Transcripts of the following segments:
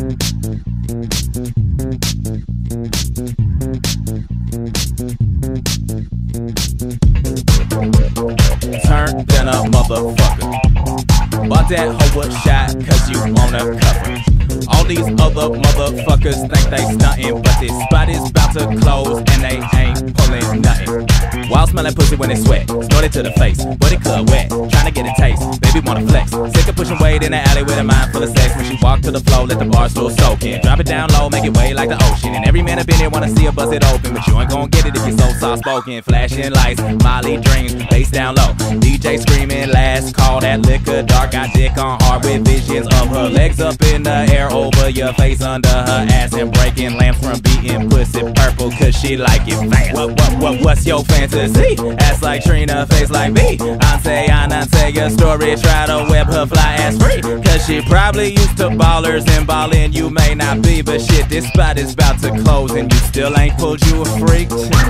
Turned in a motherfucker. Bought that hoe a shot cause you wanna cover. All these other motherfuckers think they stuntin', but this spot is about to close and they ain't pulling nothing. Wild smelling pussy when it sweat, snorted to the face, but it club wet, tryna get a taste, baby wanna flex. Sick of pushing weight in the alley with a mind full of sex. When she walk to the floor, let the bar stool soak in. Drop it down low, make it way like the ocean. And every man up in here wanna see her bust it open, but you ain't gon' get it if you're so soft spoken. Flashing lights, Molly dreams, bass down low, DJ screaming last call, that liquor dark, got dick on hard with visions of her legs up in the air over your face under her ass, and breaking lamps from beating pussy purple cause she like it fast. What's your fantasy? Ass like Trina, face like me. Ante your story, try to web her fly ass free, cause she probably used to ballers and ballin', you may not be, but shit, this spot is about to close and you still ain't pulled you a freak.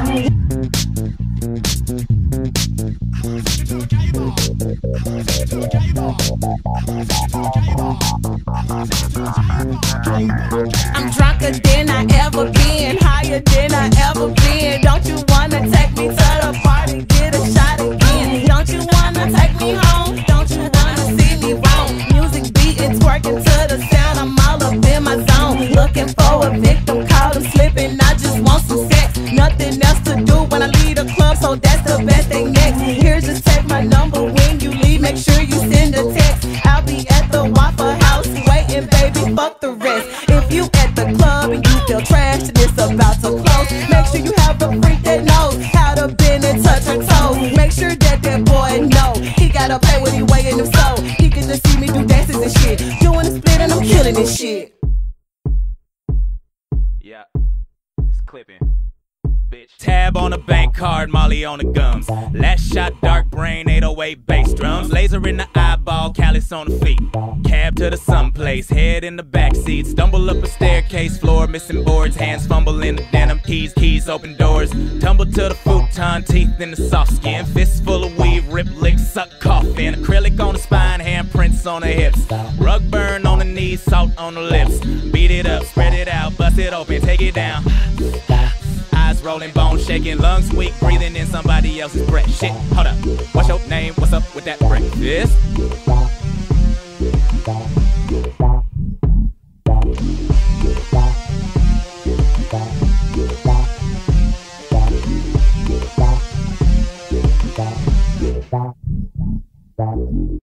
I'm drunker than I ever been, higher than I ever been. Don't you wanna take me to the party, get a shot again? Don't you wanna take me home? Don't you wanna see me roam? Music beating, twerking to the sound, I'm all up in my zone. Looking for a victim, caught him slipping, I just want some sex. Nothing else to do when I leave the club, so that's the best thing next. Here, just take my number when you leave, make sure you send a text. I'll be at the Waffle House waiting, baby, fuck the rest. If you at the club and you feel trash and it's about to close, make sure you have a freak that knows how to bend and touch her toes. Make sure that that boy know he gotta pay what he weighing him so he can just see me do dances and shit. Doing a split and I'm killing this shit. Yeah, it's clipping. Bitch. Tab on the bank card, Molly on the gums. Last shot, dark brain, 808 bass drums. Laser in the eyeball, callus on the feet. Cab to the someplace, head in the backseat. Stumble up a staircase, floor missing boards. Hands fumble in the denim, keys open doors. Tumble to the futon, teeth in the soft skin. Fists full of weave, rip lick, suck coffin. Acrylic on the spine, handprints on the hips. Rug burn on the knees, salt on the lips. Beat it up, spread it out, bust it open, take it down. Eyes rolling, bones shaking, lungs weak, breathing in somebody else's breath. Shit, hold up, what's your name? What's up with that breakfast?